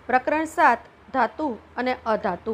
પ્રકરણ 7 ધાતુ અને અધાતુ।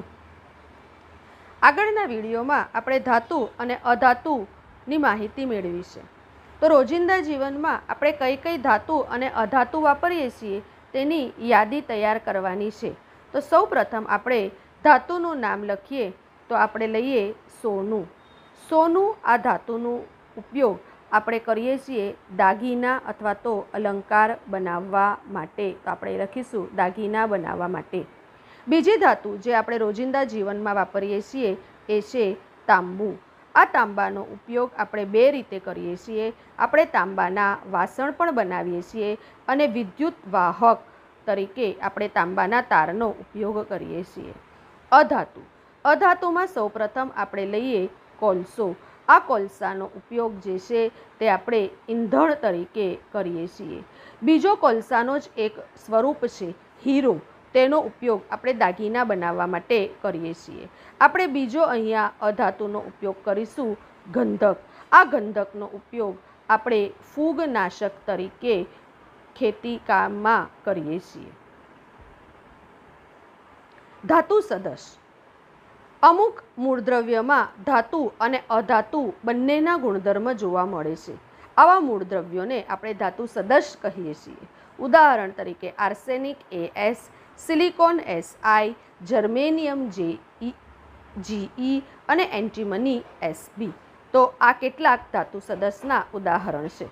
આગળના વિડીયોમાં આપણે ધાતુ અને અધાતુની માહિતી મેળવી છે। તો રોજિંદા જીવનમાં આપણે કઈ કઈ ધાતુ અને અધાતુ વાપરીએ છીએ તેની યાદી તૈયાર કરવાની છે। તો સૌપ્રથમ આપણે ધાતુનું નામ લખીએ તો આપણે લઈએ સોનું। સોનું આ ધાતુનો ઉપયોગ આપણે કરીએ છીએ દાગીના અથવા તો અલંકાર બનાવવા માટે। તો આપણે લખીશું દાગીના બનાવવા માટે। બીજી ધાતુ જે આપણે રોજિંદા જીવનમાં વાપરીએ છીએ એ છે તાંબુ। આ તાંબાનો ઉપયોગ આપણે બે રીતે કરીએ છીએ। આપણે તાંબાના વાસણ પણ બનાવીએ છીએ અને વિદ્યુત વાહક તરીકે આપણે તાંબાના તારનો ઉપયોગ કરીએ છીએ। અધાતુ, અધાતુમાં સૌપ્રથમ આપણે લઈએ કોલસો। આ કોલસાનો ઉપયોગ જે છે તે આપણે ઈંધણ તરીકે કરીએ છીએ। બીજો કોલસાનો જ એક સ્વરૂપ છે હીરો, તેનો ઉપયોગ આપણે દાગીના બનાવવા માટે કરીએ છીએ। આપણે બીજો અહીંયા અધાતુનો ઉપયોગ કરીશું ગંધક। આ ગંધકનો ઉપયોગ આપણે ફૂગનાશક તરીકે ખેતી કામમાં કરીએ છીએ। ધાતુ સદસ, અમુક મૂળદ્રવ્યમાં ધાતુ અને અધાતુ બંનેના ગુણધર્મ જોવા મળે છે। આવા મૂળદ્રવ્યોને આપણે ધાતુ સદસ કહીએ છીએ। ઉદાહરણ તરીકે arsenic AS, silicon Si, germanium Ge અને એન્ટીમની Sb। તો આ કેટલાક ધાતુ સદસના ઉદાહરણ છે।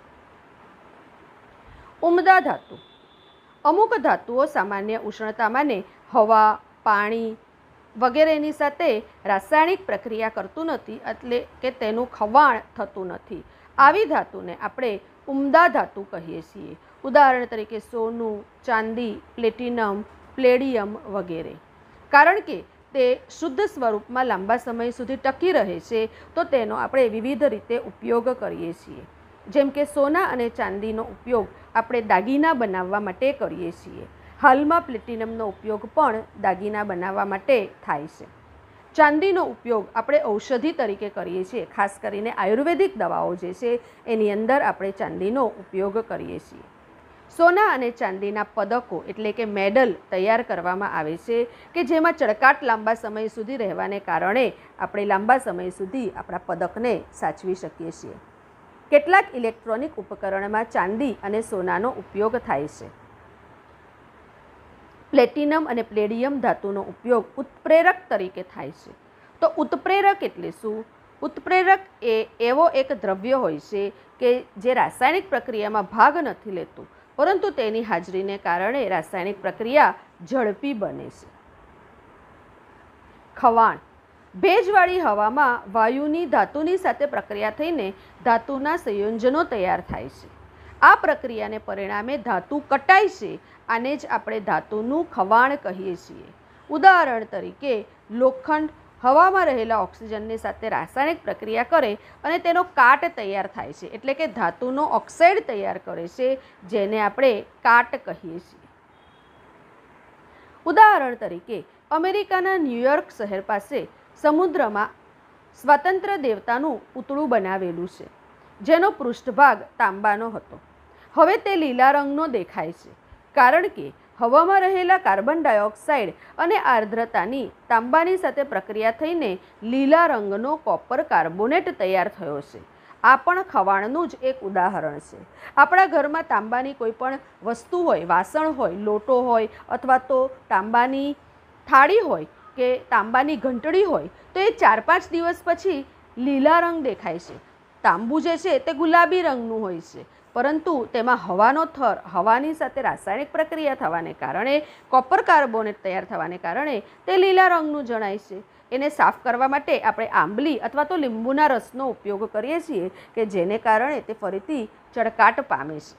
ઉમદા ધાતુ, અમુક ધાતુઓ સામાન્ય ઉષ્ણતામાને હવા, પાણી વગેરેની સાથે રાસાયણિક પ્રક્રિયા કરતું નથી, એટલે કે તેનું ખવાણ થતું નથી। આવી ધાતુને આપણે ઉમદા ધાતુ કહીએ છીએ। ઉદાહરણ તરીકે સોનું, ચાંદી, પ્લેટિનમ, પ્લેડિયમ વગેરે। કારણ કે તે શુદ્ધ સ્વરૂપમાં લાંબા સમય સુધી ટકી રહે છે તો તેનો આપણે વિવિધ રીતે ઉપયોગ કરીએ છીએ। જેમ કે સોના અને ચાંદીનો ઉપયોગ આપણે દાગીના બનાવવા માટે કરીએ છીએ। હાલમાં પ્લેટિનમનો ઉપયોગ પણ દાગીના બનાવવા માટે થાય છે। ચાંદીનો ઉપયોગ આપણે ઔષધિ તરીકે કરીએ છીએ, ખાસ કરીને આયુર્વેદિક દવાઓ જે છે એની અંદર આપણે ચાંદીનો ઉપયોગ કરીએ છીએ। સોના અને ચાંદીના પદકો એટલે કે મેડલ તૈયાર કરવામાં આવે છે કે જેમાં ચળકાટ લાંબા સમય સુધી રહેવાને કારણે આપણે લાંબા સમય સુધી આપણા પદકને સાચવી શકીએ છીએ। કેટલાક ઇલેક્ટ્રોનિક ઉપકરણમાં ચાંદી અને સોનાનો ઉપયોગ થાય છે। પ્લેટિનમ અને પ્લેડિયમ ધાતુનો ઉપયોગ ઉત્પ્રેરક તરીકે થાય છે। તો ઉત્પ્રેરક એટલે શું? ઉત્પ્રેરક એ એવો એક દ્રવ્ય હોય છે કે જે રાસાયણિક પ્રક્રિયામાં ભાગ નથી લેતું, પરંતુ તેની હાજરીને કારણે રાસાયણિક પ્રક્રિયા ઝડપી બને છે। ખવાણ, ભેજવાળી હવામાં વાયુની ધાતુની સાથે પ્રક્રિયા થઈને ધાતુના સંયોજનો તૈયાર થાય છે। આ પ્રક્રિયાને પરિણામે ધાતુ કટાય છે, આને જ આપણે ધાતુનું ખવાણ કહીએ છીએ। ઉદાહરણ તરીકે લોખંડ હવામાં રહેલા ઓક્સિજનની સાથે રાસાયણિક પ્રક્રિયા કરે અને તેનો કાટ તૈયાર થાય છે, એટલે કે ધાતુનો ઓક્સાઇડ તૈયાર કરે છે, જેને આપણે કાટ કહીએ છીએ। ઉદાહરણ તરીકે અમેરિકાના ન્યૂયોર્ક શહેર પાસે સમુદ્રમાં સ્વાતંત્ર્ય દેવતાનું પૂતળું બનાવેલું છે, જેનો પૃષ્ઠભાગ તાંબાનો હતો। હવે તે લીલા રંગનો દેખાય છે, કારણ કે હવામાં રહેલા કાર્બન ડાયોક્સાઇડ અને આર્દ્રતાની તાંબાની સાથે પ્રક્રિયા થઈને લીલા રંગનો કોપર કાર્બોનેટ તૈયાર થયો છે। આ પણ ખવાણનું જ એક ઉદાહરણ છે। આપણા ઘરમાં તાંબાની કોઈ પણ વસ્તુ હોય, વાસણ હોય, લોટો હોય અથવા તો તાંબાની થાળી હોય કે તાંબાની ઘંટડી હોય તો એ 4-5 દિવસ પછી લીલા રંગ દેખાય છે। તાંબુ જે છે તે ગુલાબી રંગનું હોય છે, પરંતુ તેમાં હવાનો થર, હવાની સાથે રાસાયણિક પ્રક્રિયા થવાને કારણે કોપર કાર્બોનેટ તૈયાર થવાને કારણે તે લીલા રંગનું જણાય છે। એને સાફ કરવા માટે આપણે આંબલી અથવા તો લીંબુના રસનો ઉપયોગ કરીએ છીએ કે જેને કારણે તે ફરીથી ચળકાટ પામે છે।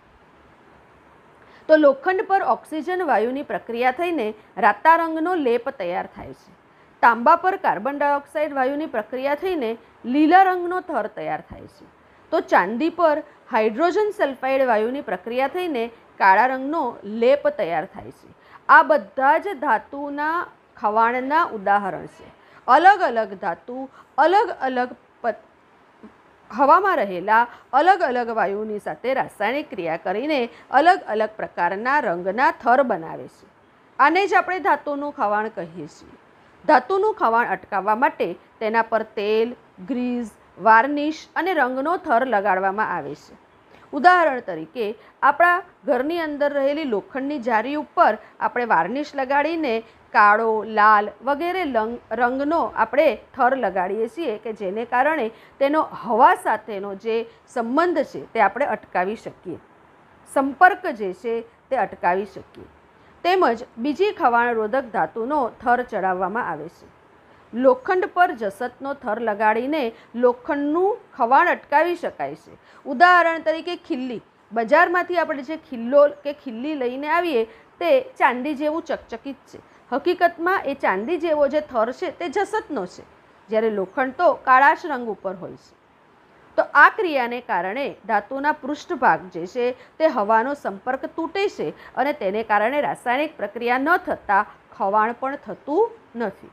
તો લોખંડ પર ઓક્સિજન વાયુની પ્રક્રિયા થઈને રાતા રંગનો લેપ તૈયાર થાય છે। તાંબા પર કાર્બન ડાયોક્સાઇડ વાયુની પ્રક્રિયા થઈને લીલા રંગનો થર તૈયાર થાય છે। તો ચાંદી પર હાઇડ્રોજન સલ્ફાઇડ વાયુની પ્રક્રિયા થઈને કાળા રંગનો લેપ તૈયાર થાય છે। આ બધા જ ધાતુના ખવાણના ઉદાહરણ છે। અલગ અલગ ધાતુ અલગ અલગ હવામાં રહેલા અલગ અલગ વાયુની સાથે રાસાયણિક ક્રિયા કરીને અલગ અલગ પ્રકારના રંગના થર બનાવે છે। આને જ આપણે ધાતુનું ખવાણ કહીએ છીએ. ધાતુનું ખવાણ અટકાવવા માટે તેના પર તેલ, ગ્રીઝ, વાર્નિશ અને રંગનો થર લગાડવામાં આવે છે. ઉદાહરણ તરીકે આપણા ઘરની અંદર રહેલી લોખંડની જારી ઉપર આપણે વાર્નિશ લગાડીને કાળો, લાલ વગેરે રંગનો આપણે થર લગાડીએ છીએ કે જેને કારણે તેનો હવા સાથેનો જે સંબંધ છે તે આપણે અટકાવી શકીએ, સંપર્ક જે છે તે અટકાવી શકીએ. તેમજ બીજી ખવાણરોધક ધાતુનો થર ચડાવવામાં આવે છે. લોખંડ પર જસતનો થર લગાડીને લોખંડનું ખવાણ અટકાવી શકાય છે. ઉદાહરણ તરીકે ખિલ્લી, બજારમાંથી આપણે જે ખિલ્લો કે ખિલ્લી લઈને આવીએ તે ચાંદી જેવું ચકચકિત છે. હકીકતમાં એ ચાંદી જેવો જે થર છે તે જસતનો છે, જ્યારે લોખંડ તો કાળાશ રંગ ઉપર હોય છે. તો આ ક્રિયાને કારણે ધાતુના પૃષ્ઠભાગ જે છે તે હવાનો સંપર્ક તૂટે છે અને તેને કારણે રાસાયણિક પ્રક્રિયા ન થતાં ખવાણ પણ થતું નથી.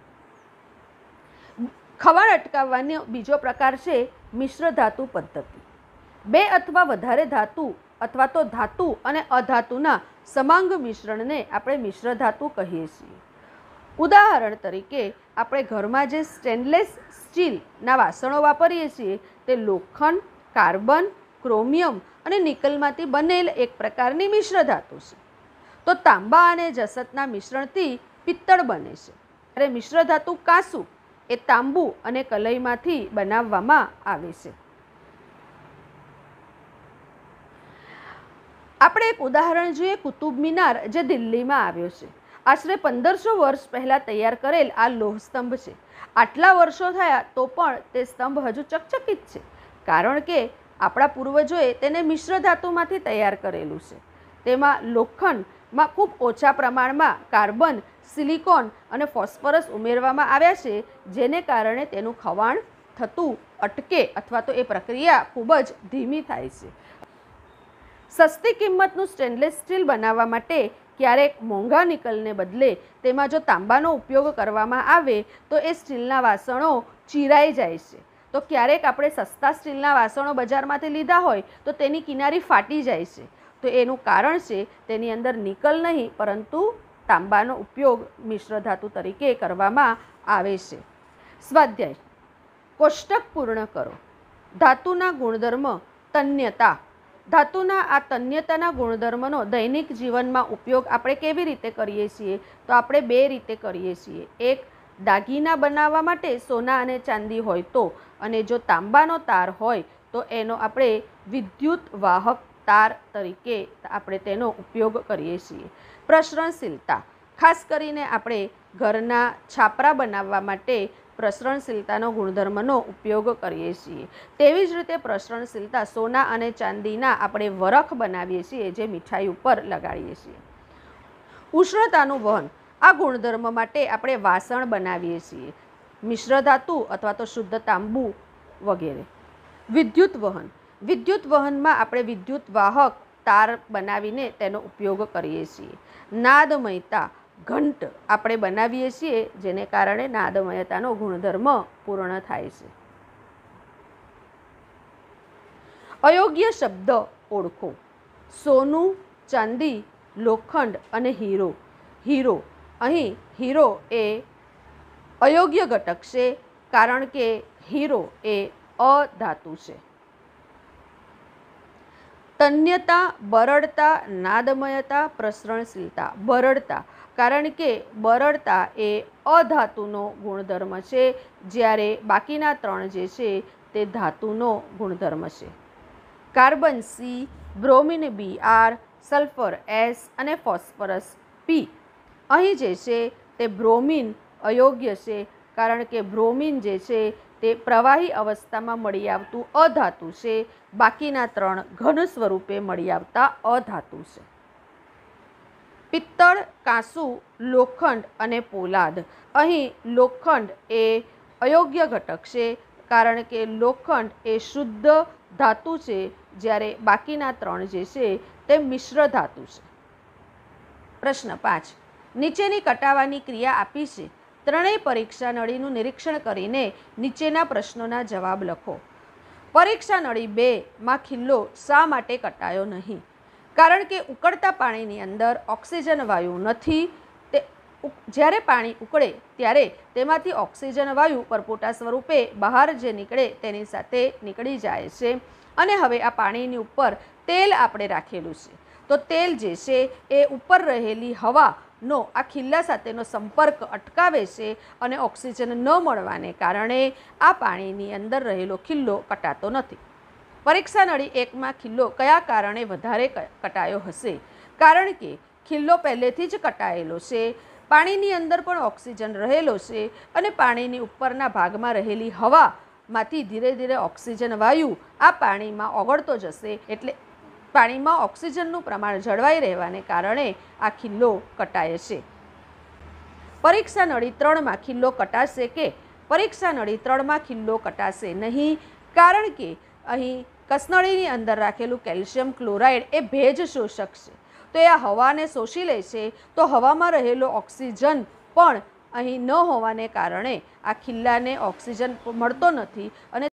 ખવાણ અટકાવવાનો બીજો પ્રકાર છે મિશ્ર ધાતુ પદ્ધતિ. બે અથવા વધારે ધાતુ અથવા તો ધાતુ અને અધાતુના સમાંગ મિશ્રણને આપણે મિશ્ર ધાતુ કહીએ છીએ. ઉદાહરણ તરીકે આપણે ઘરમાં જે સ્ટેનલેસ સ્ટીલના વાસણો વાપરીએ છીએ તે લોખંડ, કાર્બન, ક્રોમિયમ અને નિકલમાંથી બનેલ એક પ્રકારની મિશ્ર ધાતુ છે. તો તાંબા અને જસતના મિશ્રણથી પિત્તળ બને છે. ત્યારે મિશ્ર ધાતુ કાંસુ એ તાંબુ અને કલઈમાંથી બનાવવામાં આવે છે. આપણે એક ઉદાહરણ જોઈએ કુતુબ મિનાર જે દિલ્હીમાં આવ્યો છે. આશરે 1500 વર્ષ પહેલાં તૈયાર કરેલ આ લોહ સ્તંભ છે. આટલા વર્ષો થયા તો પણ તે સ્તંભ હજુ ચકચકિત છે, કારણ કે આપણા પૂર્વજોએ તેને મિશ્ર ધાતુમાંથી તૈયાર કરેલું છે. તેમાં લોખંડમાં ખૂબ ઓછા પ્રમાણમાં કાર્બન, સિલિકોન અને ફોસ્ફરસ ઉમેરવામાં આવ્યા છે, જેને કારણે તેનું ખવાણ થતું અટકે અથવા તો એ પ્રક્રિયા ખૂબ જ ધીમી થાય છે. સસ્તી કિંમતનું સ્ટેનલેસ સ્ટીલ બનાવવા માટે ક્યારેક મોંઘા નિકલને બદલે તેમાં જો તાંબાનો ઉપયોગ કરવામાં આવે તો એ સ્ટીલના વાસણો ચીરાઈ જાય છે. તો ક્યારેક આપણે સસ્તા સ્ટીલના વાસણો બજારમાંથી લીધા હોય તો તેની કિનારી ફાટી જાય છે. તો એનું કારણ છે તેની અંદર નિકલ નહીં પરંતુ તાંબાનો ઉપયોગ મિશ્ર ધાતુ તરીકે કરવામાં આવે છે. સ્વાધ્યાય. કોષ્ટક પૂર્ણ કરો. ધાતુના ગુણધર્મ તન્યતા. ધાતુના આ તન્યતાના ગુણધર્મનો દૈનિક જીવનમાં ઉપયોગ આપણે કેવી રીતે કરીએ છીએ? તો આપણે બે રીતે કરીએ છીએ. એક, દાગીના બનાવવા માટે સોના અને ચાંદી હોય તો, અને જો તાંબાનો તાર હોય તો એનો આપણે વિદ્યુત વાહક તાર તરીકે આપણે તેનો ઉપયોગ કરીએ છીએ. પ્રસરણશીલતા. ખાસ કરીને આપણે ઘરના છાપરા બનાવવા માટે પ્રસરણશીલતાનો ગુણધર્મનો ઉપયોગ કરીએ છીએ. તેવી જ રીતે પ્રસરણશીલતા સોના અને ચાંદીના આપણે વરખ બનાવીએ છીએ જે મીઠાઈ ઉપર લગાડીએ છીએ. ઉષ્ણતાનું વહન. આ ગુણધર્મ માટે આપણે વાસણ બનાવીએ છીએ, મિશ્ર ધાતુ અથવા તો શુદ્ધ તાંબુ વગેરે. વિદ્યુત વહન. વિદ્યુત વહનમાં આપણે વિદ્યુત વાહક તાર બનાવીને તેનો ઉપયોગ કરીએ છીએ. નાદમયતા. ઘંટ આપણે બનાવીએ છીએ જેને કારણે નાદમયતાનો ગુણધર્મ પૂર્ણ થાય છે. અયોગ્ય શબ્દ ઓળખો. સોનું, ચાંદી, લોખંડ અને હીરો. હીરો. અહીં હીરો એ અયોગ્ય ઘટક છે કારણ કે હીરો એ અધાતુ છે. તન્યતા, બરડતા, નાદમયતા, પ્રસરણશીલતા. બરડતા કારણ કે બરડતા એ અધાતુનો ગુણધર્મ છે, જ્યારે બાકીના ત્રણ જે છે તે ધાતુનો ગુણધર્મ છે. Carbon C, bromine Br, sulphur S અને ફોસ્ફરસ P. અહીં જે છે તે બ્રોમિન અયોગ્ય છે કારણ કે બ્રોમિન જે છે તે પ્રવાહી અવસ્થામાં મળી આવતું અધાતુ છે. બાકીના ત્રણ ઘન સ્વરૂપે મળી આવતા અધાતુ છે. પિત્તળ, કાંસુ, લોખંડ અને પોલાદ. અહીં લોખંડ એ અયોગ્ય ઘટક છે કારણ કે લોખંડ એ શુદ્ધ ધાતુ છે, જ્યારે બાકીના ત્રણ જે છે તે મિશ્ર ધાતુ છે. પ્રશ્ન 5. નીચેની કટાવાની ક્રિયા આપી છે. ત્રણેય પરીક્ષા નળીનું નિરીક્ષણ કરીને નીચેના પ્રશ્નોના જવાબ લખો. પરીક્ષા નળી 2માં ખિલ્લો શા માટે કટાયો નહીં? કારણ કે ઉકળતા પાણીની અંદર ઓક્સિજન વાયુ નથી, જ્યારે પાણી ઉકળે ત્યારે તેમાંથી ઓક્સિજન વાયુ પરપોટા સ્વરૂપે બહાર જે નીકળે તેની સાથે નીકળી જાય છે અને હવે આ પાણીની ઉપર તેલ આપણે રાખેલું છે, તો તેલ જે છે એ ઉપર રહેલી હવાનો આ ખિલ્લા સાથેનો સંપર્ક અટકાવે છે અને ઓક્સિજન ન મળવાને કારણે આ પાણીની અંદર રહેલો ખિલ્લો કટાતો નથી. પરીક્ષા નળી 1માં ખિલ્લો કયા કારણે વધારે કટાયો હશે? કારણ કે ખિલ્લો પહેલેથી જ કટાયેલો છે, પાણીની અંદર પણ ઓક્સિજન રહેલો છે અને પાણીની ઉપરના ભાગમાં રહેલી હવામાંથી ધીરે ધીરે ઓક્સિજન વાયુ આ પાણીમાં ઓગળતો જશે, એટલે પાણીમાં ઓક્સિજનનું પ્રમાણ જળવાઈ રહેવાને કારણે આ ખિલ્લો કટાય છે. પરીક્ષા નળી 3માં ખિલ્લો કટાશે કે? પરીક્ષા નળી 3માં ખિલ્લો કટાશે નહીં, કારણ કે અહીં કસનળીની અંદર રાખેલું કેલ્શિયમ ક્લોરાઇડ એ ભેજ શોષક છે, તો એ આ હવાને શોષી લે છે, તો હવામાં રહેલો ઓક્સિજન પણ અહીં ન હોવાને કારણે આ ખિલ્લાને ઓક્સિજન મળતો નથી અને